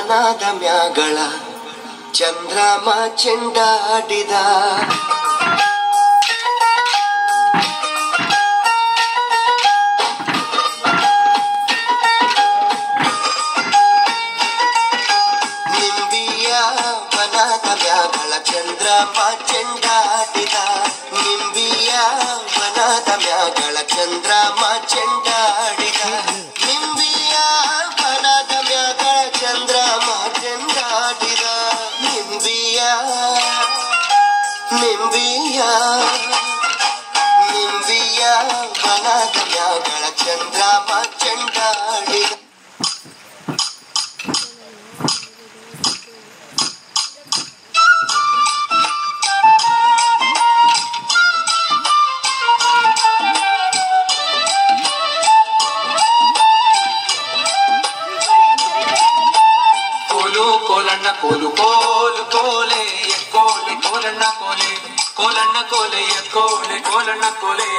ವನದ ಮ್ಯಾಗಳ ಚಂದ್ರಮ ಚೆಂಡಾಡಿದ ನಿಂಬಿಯ ವನದ ಮ್ಯಾಗಳ ಚಂದ್ರಮ ಚೆಂಡಾಡಿದ ನಿಂಬಿಯ ವನದ ಮ್ಯಾಗಳ ಚಂದ್ರಮ ಚೆಂಡಾಡಿದ ನಿಂಬಿಯ ವನದ ಮ್ಯಾಗಳ ಚಂದ್ರಮ ಚೆಂಡಾಡಿದ ನಿಂಬಿಯ ನಿಂಬಿಯ ನಿಂಬಿಯ ವನದ ಮ್ಯಾಗಳ ಚಂದ್ರಮ ಚೆಂಡಾಡಿದ ಕೋಲಣ್ಣ ಕೋಲು ಕೋಲು ಕೋಲೆ ಕೋಲೆ ಕೋಲಣ್ಣ ಕೋಲೆ ಕೋಲಣ್ಣ ಕೋಲೆ ಕೋಲೆ ಕೋಲಣ್ಣ ಕೋಲೆ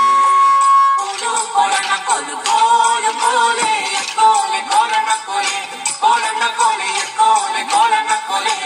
ಕೋಲಣ್ಣ ಕೋಲು ಕೋಲು ಕೋಲೆ ಕೋಲೆ ಕೋಲಣ್ಣ ಕೋಲೆ ಕೋಲಣ್ಣ ಕೋಲೆ ಕೋಲೆ ಕೋಲಣ್ಣ ಕೋಲೆ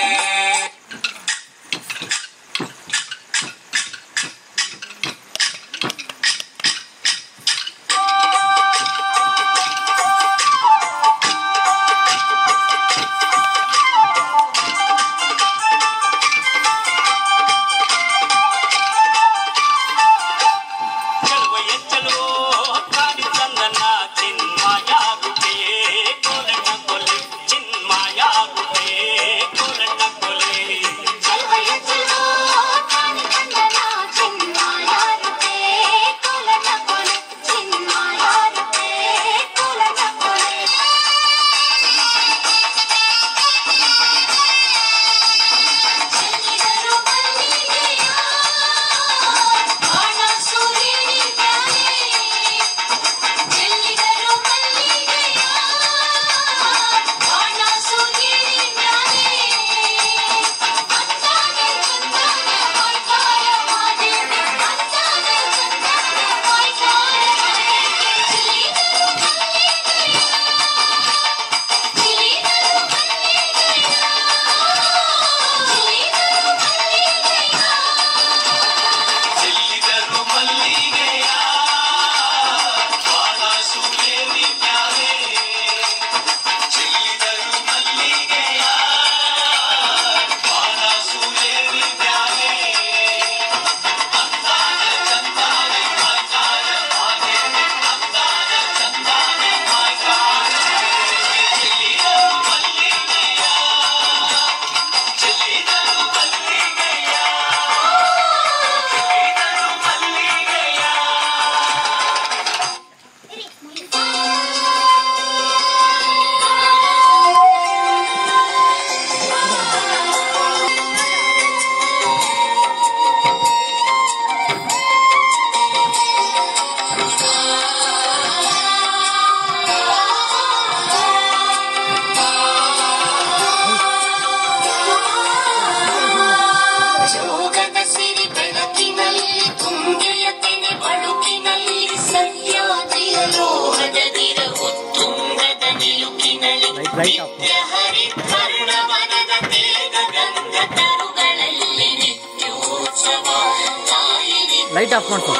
ಲೈಟ್ ಆಫ್ ಮಾಡ್ಕೊ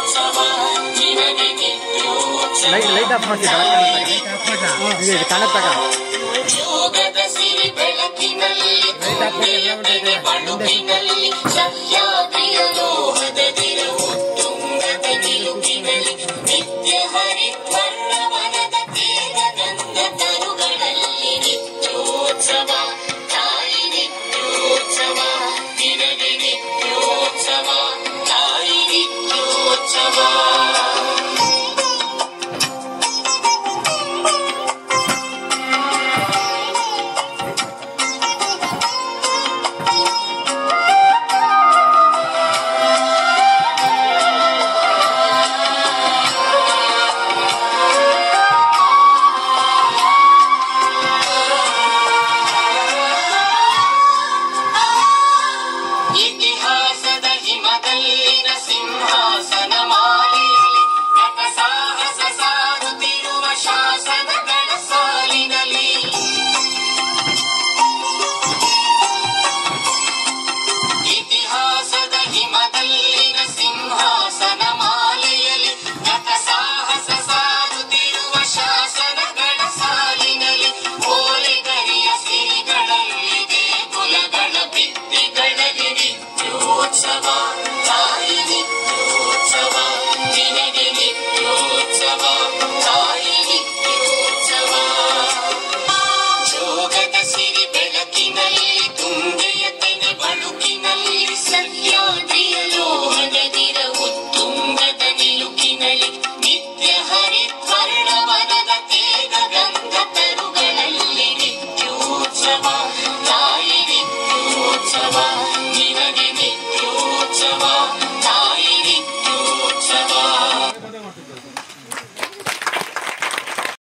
ಲೈಟ್ ಆಫ್ ಮಾಡ್ತಿ ಕಾಣತ್ತಾಗ ಇತಿಹಾಸದ ಹಿಮದಲ್ಲಿನ ಸಿಂಹಾಸನ ಮಾಲಿ ವನದ ಸಿರಿ ಬೆಳಕಿನಲ್ಲಿ ತುಂಗೆಯ ತೆನೆ ಬಳುಕಿನಲ್ಲಿ ಸಹ್ಯಾದ್ರಿಯ ಲೋಹನದಿರ ಉತ್ತುಂಗದ ನಿಲುಕಿನಲ್ಲಿ ನಿತ್ಯ ಹರಿದ್ವರ್ಣವನದ ತೇಗ ಗಂಧ ತರುಗಳಲ್ಲಿ ನಿತ್ಯೋತ್ಸವ ತಾಯಿ ನಿತ್ಯೋತ್ಸವ